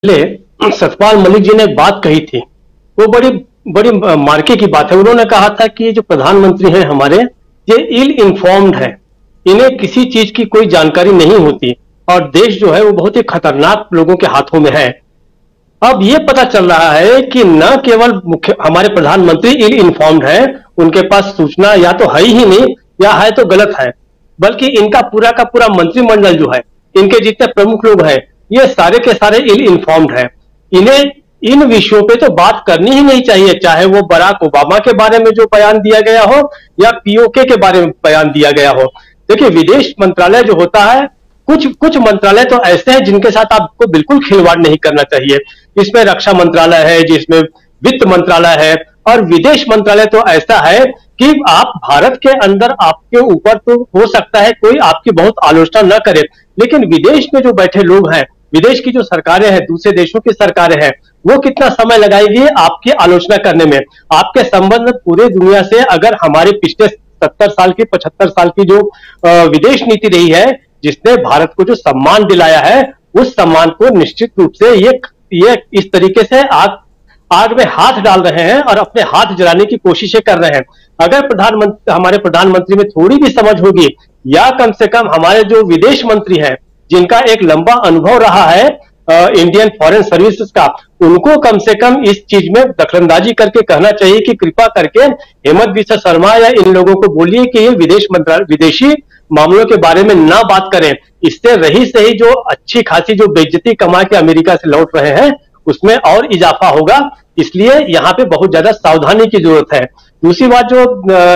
पहले सतपाल मलिक जी ने एक बात कही थी, वो बड़ी बड़ी मार्के की बात है। उन्होंने कहा था कि ये जो प्रधानमंत्री हैं हमारे, ये इल इन्फॉर्म्ड है, इन्हें किसी चीज की कोई जानकारी नहीं होती और देश जो है वो बहुत ही खतरनाक लोगों के हाथों में है। अब ये पता चल रहा है कि न केवल मुख्य हमारे प्रधानमंत्री इल इन्फॉर्म्ड है, उनके पास सूचना या तो है ही नहीं या है तो गलत है, बल्कि इनका पूरा का पूरा मंत्रिमंडल जो है, इनके जितने प्रमुख लोग हैं, ये सारे के सारे इल इन्फॉर्म्ड है। इन्हें इन विषयों पे तो बात करनी ही नहीं चाहिए, चाहे वो बराक ओबामा के बारे में जो बयान दिया गया हो या पीओके के बारे में बयान दिया गया हो। देखिए, विदेश मंत्रालय जो होता है, कुछ कुछ मंत्रालय तो ऐसे हैं जिनके साथ आपको बिल्कुल खिलवाड़ नहीं करना चाहिए। इसमें रक्षा मंत्रालय है, जिसमें वित्त मंत्रालय है, और विदेश मंत्रालय तो ऐसा है कि आप भारत के अंदर आपके ऊपर तो हो सकता है कोई आपकी बहुत आलोचना न करे, लेकिन विदेश में जो बैठे लोग हैं, विदेश की जो सरकारें हैं, दूसरे देशों की सरकारें हैं, वो कितना समय लगाएगी आपकी आलोचना करने में। आपके संबंध पूरे दुनिया से, अगर हमारे पिछले 70 साल की 75 साल की जो विदेश नीति रही है, जिसने भारत को जो सम्मान दिलाया है, उस सम्मान को निश्चित रूप से ये इस तरीके से आग में हाथ डाल रहे हैं और अपने हाथ जलाने की कोशिशें कर रहे हैं। अगर हमारे प्रधानमंत्री में थोड़ी भी समझ होगी, या कम से कम हमारे जो विदेश मंत्री हैं, जिनका एक लंबा अनुभव रहा है इंडियन फॉरेन सर्विसेज का, उनको कम से कम इस चीज में दखलंदाजी करके कहना चाहिए कि कृपा करके हेमंत बिस्वा शर्मा या इन लोगों को बोलिए कि ये विदेशी मामलों के बारे में ना बात करें। इससे रही सही जो अच्छी खासी जो बेइज्जती कमा के अमेरिका से लौट रहे हैं, उसमें और इजाफा होगा। इसलिए यहाँ पे बहुत ज्यादा सावधानी की जरूरत है। दूसरी बात जो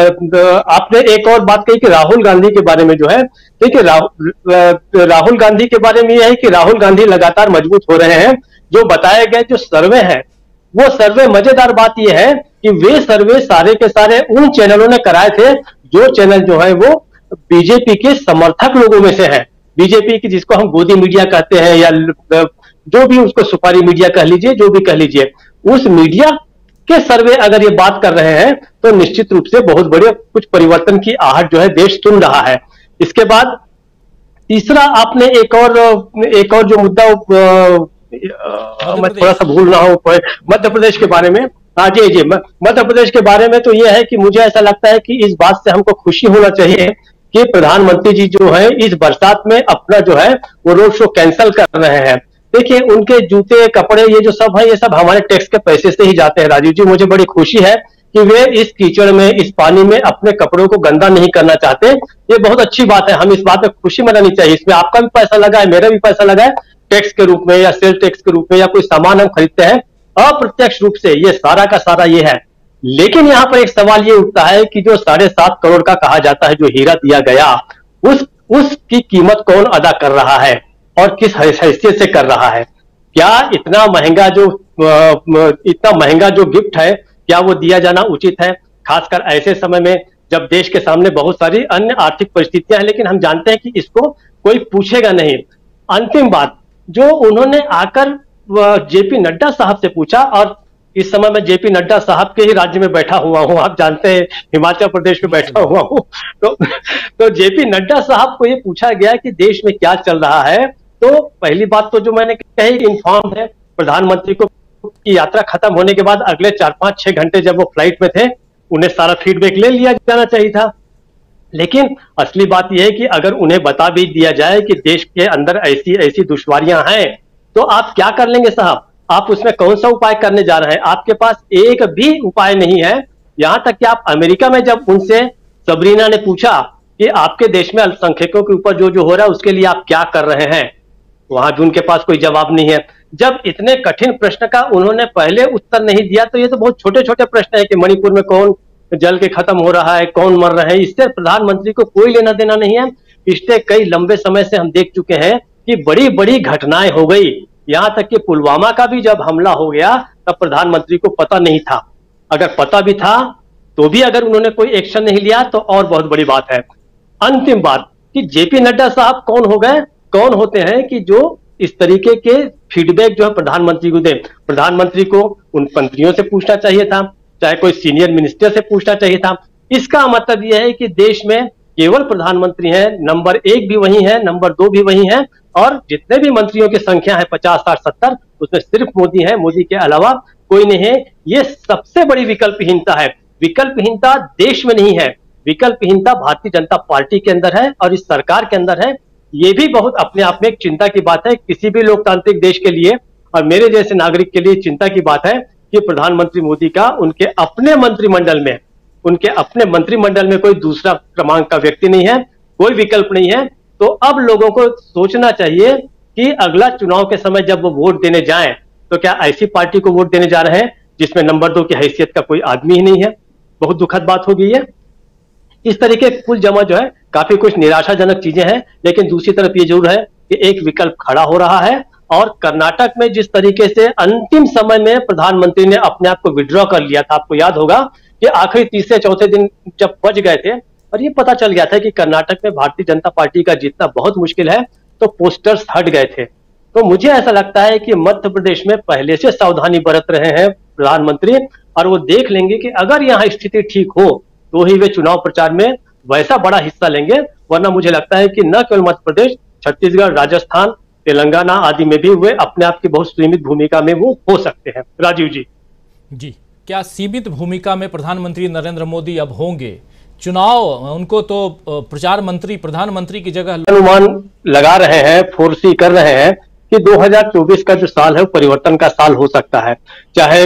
आपने एक और बात कही कि राहुल गांधी के बारे में जो है, देखिए राहुल गांधी के बारे में यह है कि राहुल गांधी लगातार मजबूत हो रहे हैं। जो बताए गए जो सर्वे है, वो सर्वे, मजेदार बात यह है कि वे सर्वे सारे के सारे उन चैनलों ने कराए थे जो चैनल जो है वो बीजेपी के समर्थक लोगों में से है। बीजेपी की, जिसको हम गोदी मीडिया कहते हैं, या जो भी उसको सुपारी मीडिया कह लीजिए, जो भी कह लीजिए, उस मीडिया के सर्वे अगर ये बात कर रहे हैं तो निश्चित रूप से बहुत बड़े कुछ परिवर्तन की आहट जो है देश सुन रहा है। इसके बाद तीसरा आपने एक और जो मुद्दा मैं थोड़ा सा भूल रहा हूं, मध्य प्रदेश के बारे में। हाँ जी जी, मध्य प्रदेश के बारे में तो यह है कि मुझे ऐसा लगता है कि इस बात से हमको खुशी होना चाहिए कि प्रधानमंत्री जी जो है इस बरसात में अपना जो है वो रोड शो कैंसिल कर रहे हैं। देखिए, उनके जूते कपड़े ये जो सब है, ये सब हमारे टैक्स के पैसे से ही जाते हैं राजीव जी। मुझे बड़ी खुशी है कि वे इस कीचड़ में, इस पानी में अपने कपड़ों को गंदा नहीं करना चाहते। ये बहुत अच्छी बात है, हम इस बात में खुशी मनानी चाहिए। इसमें आपका भी पैसा लगा है, मेरा भी पैसा लगा है, टैक्स के रूप में या सेल टैक्स के रूप में, या कोई सामान हम खरीदते हैं, अप्रत्यक्ष रूप से ये सारा का सारा ये है। लेकिन यहाँ पर एक सवाल ये उठता है कि जो 7.5 करोड़ का कहा जाता है जो हीरा दिया गया, उसकी कीमत कौन अदा कर रहा है और किस हैसियत से कर रहा है? क्या इतना महंगा जो गिफ्ट है, क्या वो दिया जाना उचित है, खासकर ऐसे समय में जब देश के सामने बहुत सारी अन्य आर्थिक परिस्थितियां हैं, लेकिन हम जानते हैं कि इसको कोई पूछेगा नहीं। अंतिम बात जो उन्होंने आकर जेपी नड्डा साहब से पूछा, और इस समय मैं जेपी नड्डा साहब के ही राज्य में बैठा हुआ हूं, आप जानते हैं हिमाचल प्रदेश में बैठा हुआ हूं, तो जेपी नड्डा साहब को ये पूछा गया कि देश में क्या चल रहा है। तो पहली बात तो जो मैंने कही, इन्फॉर्म है। प्रधानमंत्री को की यात्रा खत्म होने के बाद अगले 4-5-6 घंटे जब वो फ्लाइट में थे, उन्हें सारा फीडबैक ले लिया जाना चाहिए था। लेकिन असली बात यह है कि अगर उन्हें बता भी दिया जाए कि देश के अंदर ऐसी ऐसी दुश्वारियां हैं, तो आप क्या कर लेंगे साहब? आप उसमें कौन सा उपाय करने जा रहे हैं? आपके पास एक भी उपाय नहीं है। यहां तक कि आप अमेरिका में जब उनसे सबरीना ने पूछा कि आपके देश में अल्पसंख्यकों के ऊपर जो जो हो रहा है उसके लिए आप क्या कर रहे हैं, वहां भी उनके पास कोई जवाब नहीं है। जब इतने कठिन प्रश्न का उन्होंने पहले उत्तर नहीं दिया, तो ये तो बहुत छोटे छोटे प्रश्न है कि मणिपुर में कौन जल के खत्म हो रहा है, कौन मर रहे हैं, इससे प्रधानमंत्री को कोई लेना देना नहीं है। पिछले कई लंबे समय से हम देख चुके हैं कि बड़ी बड़ी घटनाएं हो गई। यहां तक कि पुलवामा का भी जब हमला हो गया, तब प्रधानमंत्री को पता नहीं था। अगर पता भी था तो भी अगर उन्होंने कोई एक्शन नहीं लिया तो और बहुत बड़ी बात है। अंतिम बात कि जेपी नड्डा साहब कौन हो गए, कौन होते हैं कि जो इस तरीके के फीडबैक जो है प्रधानमंत्री को दे? प्रधानमंत्री को उन मंत्रियों से पूछना चाहिए था, चाहे कोई सीनियर मिनिस्टर से पूछना चाहिए था। इसका मतलब यह है कि देश में केवल प्रधानमंत्री हैं, नंबर 1 भी वही है, नंबर 2 भी वही है, और जितने भी मंत्रियों की संख्या है 50, 60, 70, उसमें सिर्फ मोदी है, मोदी के अलावा कोई नहीं है। ये सबसे बड़ी विकल्पहीनता है। विकल्पहीनता देश में नहीं है, विकल्पहीनता भारतीय जनता पार्टी के अंदर है और इस सरकार के अंदर है। ये भी बहुत अपने आप में एक चिंता की बात है किसी भी लोकतांत्रिक देश के लिए, और मेरे जैसे नागरिक के लिए चिंता की बात है कि प्रधानमंत्री मोदी का उनके अपने मंत्रिमंडल में कोई दूसरा क्रमांक का व्यक्ति नहीं है, कोई विकल्प नहीं है। तो अब लोगों को सोचना चाहिए कि अगला चुनाव के समय जब वो वोट देने जाएं तो क्या ऐसी पार्टी को वोट देने जा रहे हैं जिसमें नंबर 2 की हैसियत का कोई आदमी ही नहीं है। बहुत दुखद बात हो गई है। इस तरीके कुल जमा जो है काफी कुछ निराशाजनक चीजें हैं, लेकिन दूसरी तरफ ये जरूर है कि एक विकल्प खड़ा हो रहा है। और कर्नाटक में जिस तरीके से अंतिम समय में प्रधानमंत्री ने अपने आप को विड्रॉ कर लिया था, आपको याद होगा कि आखिरी तीसरे चौथे दिन जब बच गए थे और ये पता चल गया था कि कर्नाटक में भारतीय जनता पार्टी का जीतना बहुत मुश्किल है, तो पोस्टर्स हट गए थे। तो मुझे ऐसा लगता है कि मध्य प्रदेश में पहले से सावधानी बरत रहे हैं प्रधानमंत्री, और वो देख लेंगे कि अगर यहाँ स्थिति ठीक हो तो ही वे चुनाव प्रचार में वैसा बड़ा हिस्सा लेंगे, वरना मुझे लगता है कि न केवल मध्य प्रदेश, छत्तीसगढ़, राजस्थान, तेलंगाना आदि में भी वे अपने आप की बहुत सीमित भूमिका में वो हो सकते हैं। राजीव जी। जी, क्या सीमित भूमिका में प्रधानमंत्री नरेंद्र मोदी अब होंगे? चुनाव उनको तो प्रचार मंत्री प्रधानमंत्री की जगह अनुमान लगा रहे हैं, फोर्सी कर रहे हैं कि 2024 का जो साल है वो परिवर्तन का साल हो सकता है। चाहे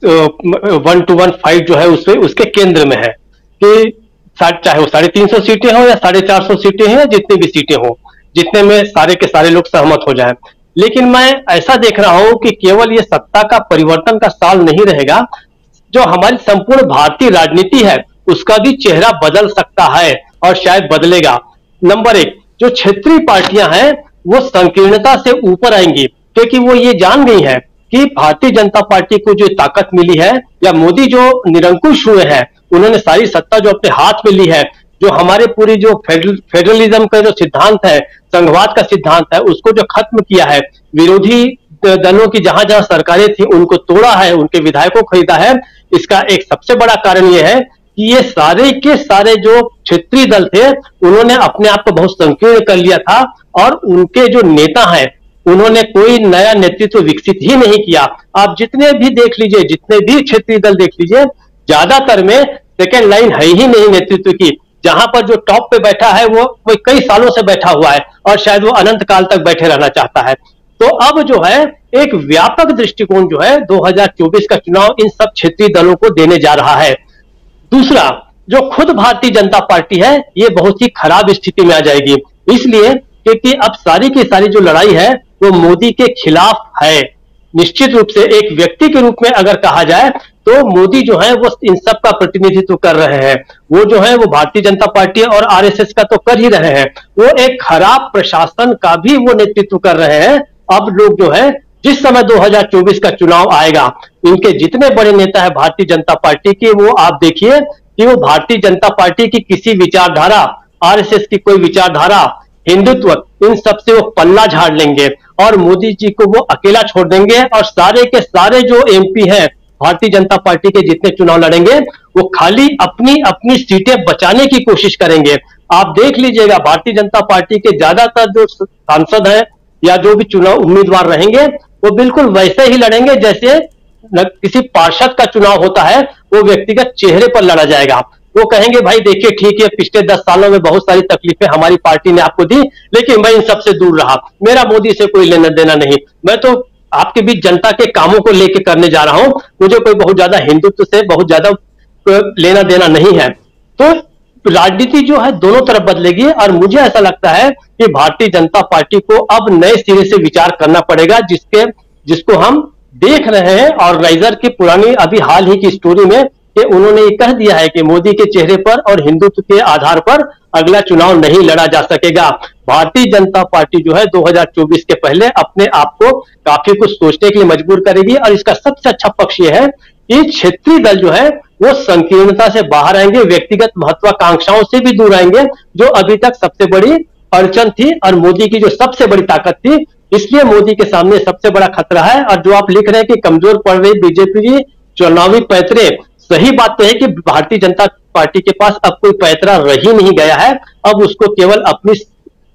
1 to 1 फाइट जो है उसके केंद्र में है कि चाहे वो 350 सीटें हो या 450 सीटें हैं, जितनी भी सीटें हो, जितने में सारे के सारे लोग सहमत हो जाएं। लेकिन मैं ऐसा देख रहा हूं कि केवल ये सत्ता का परिवर्तन का साल नहीं रहेगा, जो हमारी संपूर्ण भारतीय राजनीति है उसका भी चेहरा बदल सकता है और शायद बदलेगा। नंबर 1, जो क्षेत्रीय पार्टियां हैं वो संकीर्णता से ऊपर आएंगी, क्योंकि वो ये जान गई है कि भारतीय जनता पार्टी को जो ताकत मिली है, या मोदी जो निरंकुश हुए हैं, उन्होंने सारी सत्ता जो अपने हाथ में ली है, जो हमारे पूरी जो फेडरलिज्म का जो सिद्धांत है, संघवाद का सिद्धांत है, उसको जो खत्म किया है, विरोधी दलों की जहां जहां सरकारें थी उनको तोड़ा है, उनके विधायकों को खरीदा है। इसका एक सबसे बड़ा कारण यह है कि ये सारे के सारे जो क्षेत्रीय दल थे उन्होंने अपने आप को बहुत संकीर्ण कर लिया था, और उनके जो नेता हैं उन्होंने कोई नया नेतृत्व विकसित ही नहीं किया। आप जितने भी देख लीजिए, जितने भी क्षेत्रीय दल देख लीजिए, ज्यादातर में सेकेंड लाइन है ही नहीं नेतृत्व की। जहां पर जो टॉप पे बैठा है वो कई सालों से बैठा हुआ है और शायद वो अनंत काल तक बैठे रहना चाहता है। तो अब जो है एक व्यापक दृष्टिकोण जो है 2024 का चुनाव इन सब क्षेत्रीय दलों को देने जा रहा है। दूसरा, जो खुद भारतीय जनता पार्टी है ये बहुत ही खराब स्थिति में आ जाएगी, इसलिए क्योंकि अब सारी की सारी जो लड़ाई है वो मोदी के खिलाफ है। निश्चित रूप से एक व्यक्ति के रूप में अगर कहा जाए तो मोदी जो है वो इन सब का प्रतिनिधित्व कर रहे हैं। वो जो है वो भारतीय जनता पार्टी और आरएसएस का तो कर ही रहे हैं, वो एक खराब प्रशासन का भी वो नेतृत्व कर रहे हैं। अब लोग जो है जिस समय 2024 का चुनाव आएगा, इनके जितने बड़े नेता है भारतीय जनता पार्टी के, वो आप देखिए कि वो भारतीय जनता पार्टी की किसी विचारधारा, आरएसएस की कोई विचारधारा, हिंदुत्व, इन सब से वो पल्ला झाड़ लेंगे और मोदी जी को वो अकेला छोड़ देंगे। और सारे के सारे जो एमपी हैं भारतीय जनता पार्टी के जितने चुनाव लड़ेंगे वो खाली अपनी अपनी सीटें बचाने की कोशिश करेंगे। आप देख लीजिएगा भारतीय जनता पार्टी के ज्यादातर जो सांसद हैं या जो भी चुनाव उम्मीदवार रहेंगे वो बिल्कुल वैसे ही लड़ेंगे जैसे किसी पार्षद का चुनाव होता है, वो व्यक्तिगत चेहरे पर लड़ा जाएगा। वो कहेंगे भाई देखिए ठीक है, पिछले 10 सालों में बहुत सारी तकलीफें हमारी पार्टी ने आपको दी, लेकिन मैं इन सबसे दूर रहा, मेरा मोदी से कोई लेना देना नहीं, मैं तो आपके बीच जनता के कामों को लेकर करने जा रहा हूं, मुझे कोई बहुत ज्यादा हिंदुत्व से बहुत ज्यादा लेना देना नहीं है। तो राजनीति जो है दोनों तरफ बदलेगी और मुझे ऐसा लगता है कि भारतीय जनता पार्टी को अब नए सिरे से विचार करना पड़ेगा, जिसको हम देख रहे हैं। ऑर्गेनाइजर की पुरानी अभी हाल ही की स्टोरी में कि उन्होंने ये कह दिया है कि मोदी के चेहरे पर और हिंदुत्व के आधार पर अगला चुनाव नहीं लड़ा जा सकेगा। भारतीय जनता पार्टी जो है 2024 के पहले अपने आप को काफी कुछ सोचने के लिए मजबूर करेगी। और इसका सबसे अच्छा पक्ष यह है कि क्षेत्रीय दल जो है वो संकीर्णता से बाहर आएंगे, व्यक्तिगत महत्वाकांक्षाओं से भी दूर आएंगे, जो अभी तक सबसे बड़ी अड़चन थी और मोदी की जो सबसे बड़ी ताकत थी। इसलिए मोदी के सामने सबसे बड़ा खतरा है। और जो आप लिख रहे हैं कि कमजोर पड़ रही बीजेपी की चुनावी पैतरे, सही बात तो है कि भारतीय जनता पार्टी के पास अब कोई पैतरा रह ही नहीं गया है। अब उसको केवल अपनी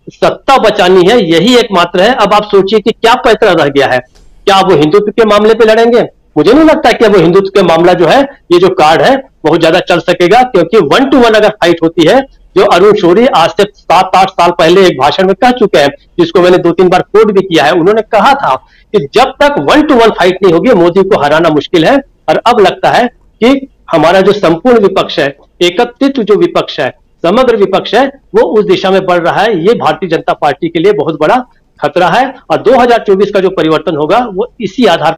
सत्ता बचानी है, यही एकमात्र है। अब आप सोचिए कि क्या पैतरा रह गया है। क्या वो हिंदुत्व के मामले पे लड़ेंगे? मुझे नहीं लगता कि वो हिंदुत्व के मामला जो है, ये जो कार्ड है, बहुत ज्यादा चल सकेगा, क्योंकि 1 to 1 अगर फाइट होती है, जो अरुण शौरी आज से 7-8 साल पहले एक भाषण में कह चुके हैं, जिसको मैंने 2-3 बार कोट भी किया है, उन्होंने कहा था कि जब तक 1 to 1 फाइट नहीं होगी, मोदी को हराना मुश्किल है। और अब लगता है कि हमारा जो संपूर्ण विपक्ष है, एकत्रित जो विपक्ष है, समग्र विपक्ष है, वो उस दिशा में बढ़ रहा है। ये भारतीय जनता पार्टी के लिए बहुत बड़ा खतरा है, और 2024 का जो परिवर्तन होगा वो इसी आधार